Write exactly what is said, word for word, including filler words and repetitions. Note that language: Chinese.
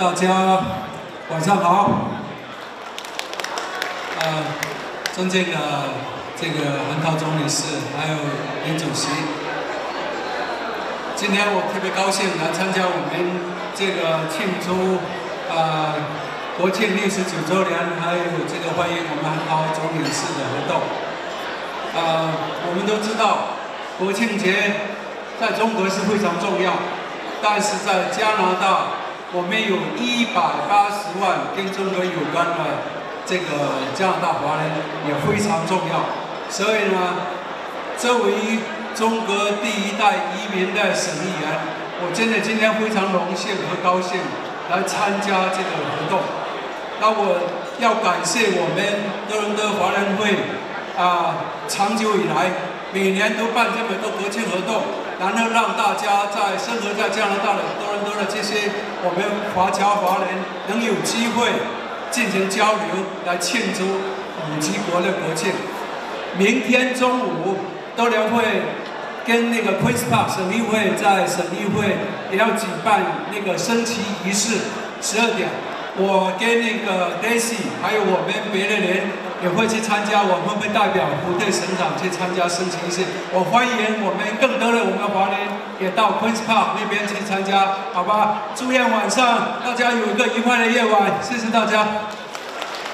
大家晚上好。呃，尊敬的这个韩涛总理事，还有林主席，今天我特别高兴来参加我们这个庆祝呃国庆六十九周年，还有这个欢迎我们韩涛总理事的活动。呃，我们都知道国庆节在中国是非常重要，但是在加拿大。 我们有一百八十万跟中国有关的这个加拿大华人也非常重要，所以呢，作为中国第一代移民的省议员，我真的今天非常荣幸和高兴来参加这个活动。那我要感谢我们多伦多华人会啊、呃，长久以来每年都办这么多国庆活动。 然后让大家在生活在加拿大的多伦多的这些我们华侨华人能有机会进行交流，来庆祝五级国的国庆。明天中午，多伦会跟那个 Queens Park 省议会在省议会也要举办那个升旗仪式，十二点。我跟那个 Daisy 还有我们别的人。 也会去参加，我们会代表湖队省长去参加升旗仪式。我欢迎我们更多的我们华人也到 Queens Park 那边去参加，好吧？祝愿晚上大家有一个愉快的夜晚，谢谢大家。